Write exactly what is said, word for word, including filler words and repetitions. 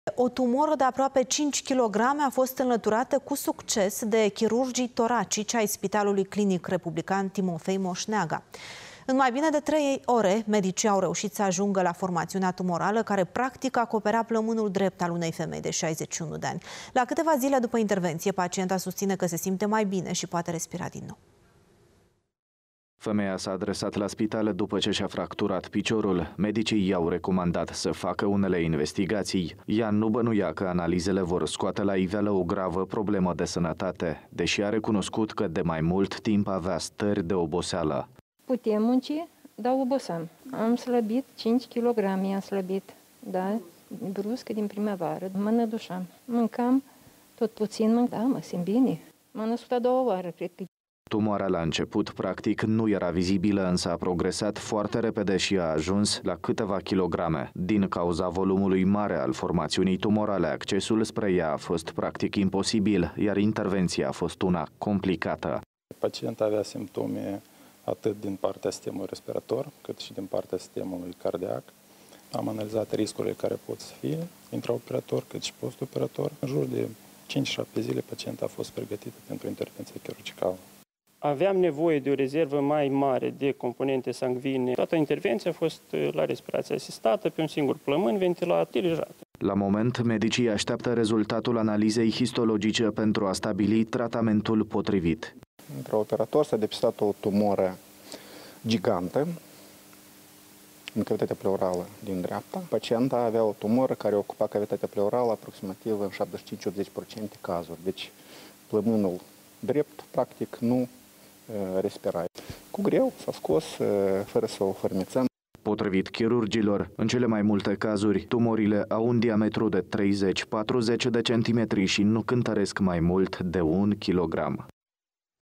O tumoră de aproape cinci kilograme a fost înlăturată cu succes de chirurgii toracici ai Spitalului Clinic Republican Timofei Moșneaga. În mai bine de trei ore, medicii au reușit să ajungă la formațiunea tumorală, care practic acoperea plămânul drept al unei femei de șaizeci și unu de ani. La câteva zile după intervenție, pacienta susține că se simte mai bine și poate respira din nou. Femeia s-a adresat la spital după ce și-a fracturat piciorul. Medicii i-au recomandat să facă unele investigații. Ea nu bănuia că analizele vor scoate la iveală o gravă problemă de sănătate, deși a recunoscut că de mai mult timp avea stări de oboseală. Putem munci, dar oboseam. Am slăbit cinci kilograme, am slăbit, da, brusc din primăvară. Mă nădușam, mâncam tot puțin, mânc, da, mă simt bine. M-am născut a doua oară, cred că. Tumoarea la început, practic, nu era vizibilă, însă a progresat foarte repede și a ajuns la câteva kilograme. Din cauza volumului mare al formațiunii tumorale, accesul spre ea a fost practic imposibil, iar intervenția a fost una complicată. Pacienta avea simptome atât din partea sistemului respirator, cât și din partea sistemului cardiac. Am analizat riscurile care pot să fie intraoperator, cât și postoperator. În jur de cinci șapte zile, pacienta a fost pregătită pentru intervenție chirurgicală. Aveam nevoie de o rezervă mai mare de componente sanguine. Toată intervenția a fost la respirație asistată, pe un singur plămân ventilat, dirijat. La moment, medicii așteaptă rezultatul analizei histologice pentru a stabili tratamentul potrivit. Intraoperator s-a depistat o tumoră gigantă în cavitatea pleurală din dreapta. Pacienta avea o tumoră care ocupa cavitatea pleurală aproximativ în șaptezeci și cinci la optzeci la sută cazuri. Deci plămânul drept, practic, nu respira. Cu greu s-a scos, fără să o fărmițăm. Potrivit chirurgilor, în cele mai multe cazuri, tumorile au un diametru de treizeci patruzeci de centimetri și nu cântăresc mai mult de un kilogram.